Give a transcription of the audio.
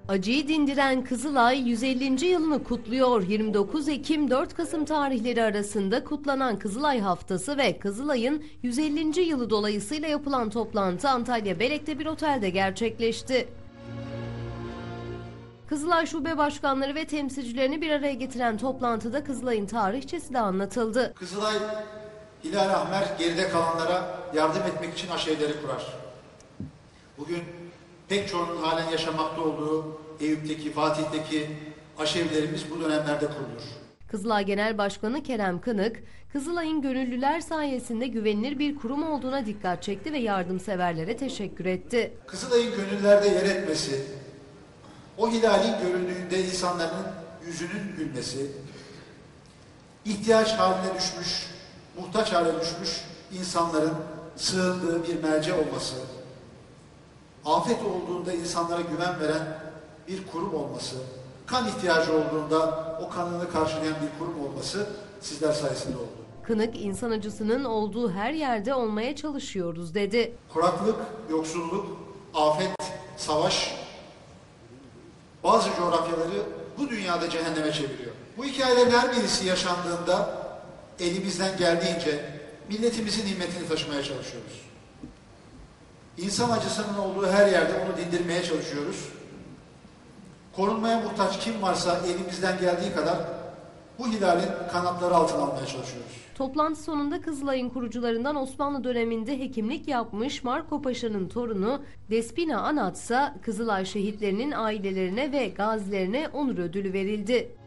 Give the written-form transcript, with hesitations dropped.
Acıyı dindiren Kızılay 150. yılını kutluyor. 29 Ekim-4 Kasım tarihleri arasında kutlanan Kızılay Haftası ve Kızılay'ın 150. yılı dolayısıyla yapılan toplantı Antalya Belek'te bir otelde gerçekleşti. Kızılay Şube Başkanları ve temsilcilerini bir araya getiren toplantıda Kızılay'ın tarihçesi de anlatıldı. Kızılay, Hilal Ahmer geride kalanlara yardım etmek için aşevleri kurar. Bugün pek çoğunun halen yaşamakta olduğu Eyüp'teki, Fatih'teki aşevlerimiz bu dönemlerde kurulur. Kızılay Genel Başkanı Kerem Kınık, Kızılay'ın gönüllüler sayesinde güvenilir bir kurum olduğuna dikkat çekti ve yardımseverlere teşekkür etti. Kızılay'ın gönüllerde yer etmesi, o hilalin göründüğünde insanların yüzünün gülmesi, ihtiyaç haline düşmüş, muhtaç hale düşmüş insanların sığındığı bir merci olması, afet olduğunda insanlara güven veren bir kurum olması, kan ihtiyacı olduğunda o kanını karşılayan bir kurum olması sizler sayesinde oldu. Kınık, insan acısının olduğu her yerde olmaya çalışıyoruz dedi. Kuraklık, yoksulluk, afet, savaş bazı coğrafyaları bu dünyada cehenneme çeviriyor. Bu hikayelerin her birisi yaşandığında elimizden geldiğince milletimizin nimetini taşımaya çalışıyoruz. İnsan acısının olduğu her yerde onu dindirmeye çalışıyoruz. Korunmaya muhtaç kim varsa elimizden geldiği kadar bu hilalin kanatları altına almaya çalışıyoruz. Toplantı sonunda Kızılay'ın kurucularından Osmanlı döneminde hekimlik yapmış Marco Paşa'nın torunu Despina Anatsa, Kızılay şehitlerinin ailelerine ve gazilerine onur ödülü verildi.